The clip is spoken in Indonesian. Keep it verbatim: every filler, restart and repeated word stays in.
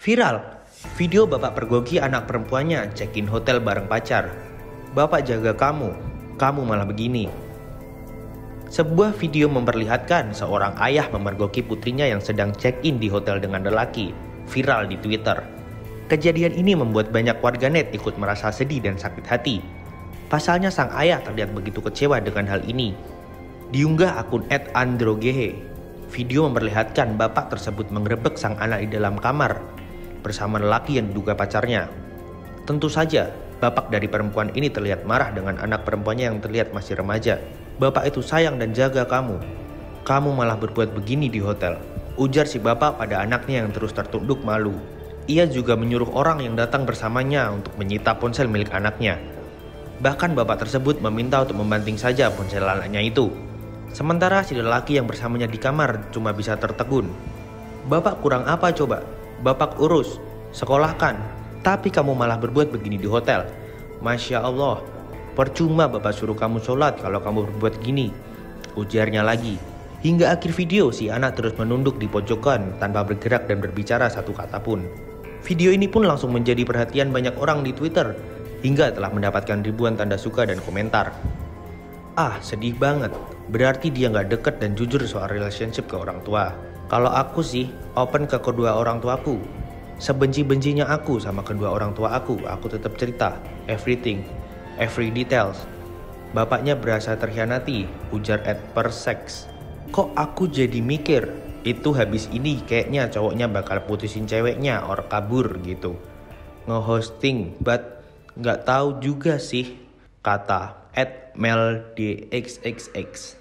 Viral, video bapak pergoki anak perempuannya check-in hotel bareng pacar. Bapak jaga kamu, kamu malah begini. Sebuah video memperlihatkan seorang ayah memergoki putrinya yang sedang check-in di hotel dengan lelaki, viral di Twitter. Kejadian ini membuat banyak warganet ikut merasa sedih dan sakit hati. Pasalnya sang ayah terlihat begitu kecewa dengan hal ini. Diunggah akun et androgehe, video memperlihatkan bapak tersebut menggerebek sang anak di dalam kamar bersama lelaki yang diduga pacarnya. Tentu saja, bapak dari perempuan ini terlihat marah dengan anak perempuannya yang terlihat masih remaja. Bapak itu sayang dan jaga kamu. Kamu malah berbuat begini di hotel, ujar si bapak pada anaknya yang terus tertunduk malu. Ia juga menyuruh orang yang datang bersamanya untuk menyita ponsel milik anaknya. Bahkan bapak tersebut meminta untuk membanting saja ponsel anaknya itu. Sementara si lelaki yang bersamanya di kamar cuma bisa tertegun. Bapak kurang apa coba? Bapak urus, sekolahkan, tapi kamu malah berbuat begini di hotel. Masya Allah, percuma bapak suruh kamu sholat kalau kamu berbuat gini, ujarnya lagi. Hingga akhir video si anak terus menunduk di pojokan tanpa bergerak dan berbicara satu kata pun. Video ini pun langsung menjadi perhatian banyak orang di Twitter, hingga telah mendapatkan ribuan tanda suka dan komentar. Ah, sedih banget, berarti dia nggak deket dan jujur soal relationship ke orang tua. Kalau aku sih, open ke kedua orang tuaku. Sebenci-bencinya aku sama kedua orang tua aku, aku tetap cerita, everything, every details. Bapaknya berasa terhianati, ujar at persex. Kok aku jadi mikir, itu habis ini kayaknya cowoknya bakal putusin ceweknya or kabur gitu. Nge-hosting, but nggak tahu juga sih, kata at meldxxx.